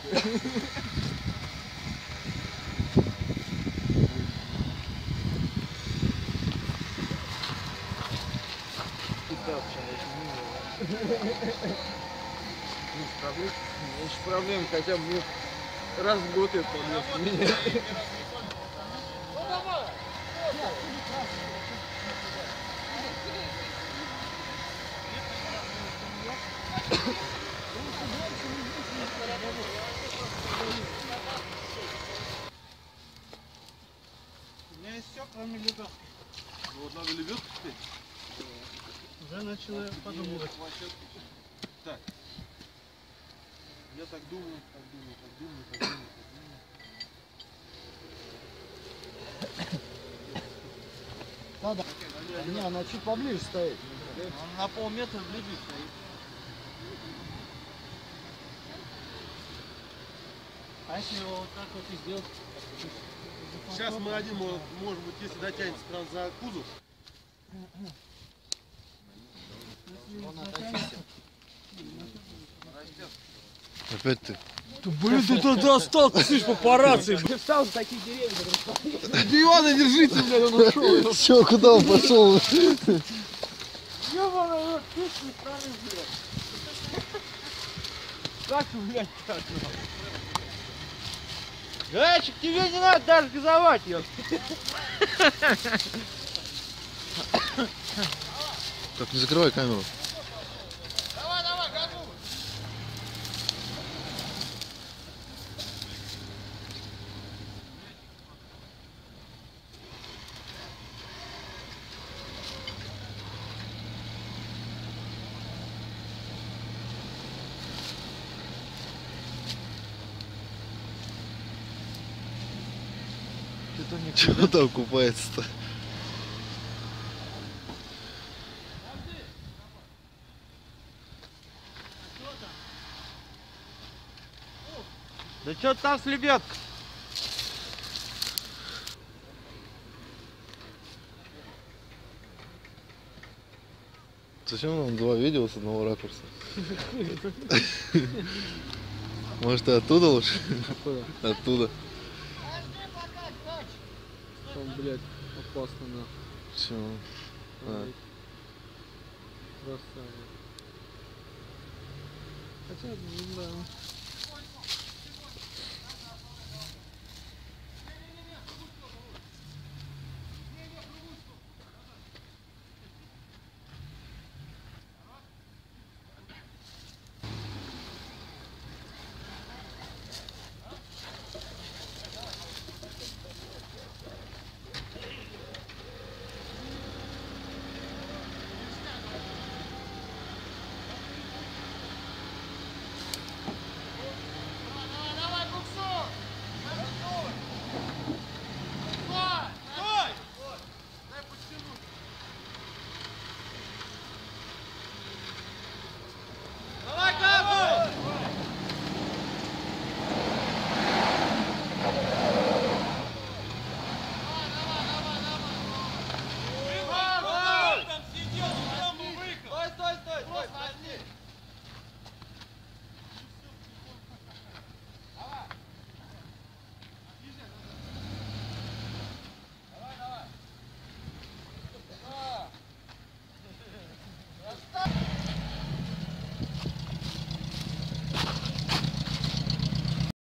Меньше проблем, хотя бы раз в год это место меняет. У меня есть все, кроме лебедки. Ну вот надо лебедку теперь. Уже начала подумывать. Так. Я так думаю. Надо. Не, она чуть поближе стоит. Он на полметра ближе стоит. А если его вот так вот и сделать? Сейчас мы один, может быть, если дотянется прям за кузов. Он отточится. Опять ты. Блин, ты туда достал, ты слышишь, папарацци. Ты встал за такие деревья. Дивана держите, блядь, он ушел. Все, куда он пошел? Ёбаный, ты стороны, блядь. Как, блядь, так? Гайчик, тебе не надо даже газовать, ёп. Так, не закрывай камеру. Давай, газуй! Чего там купается-то? Да что там с лебедкой? Зачем нам два видео с одного ракурса? Может, ты оттуда лучше? Откуда? Оттуда. Там, блядь, опасно, нахуй. Все. Красавец. Хотя, не знаю.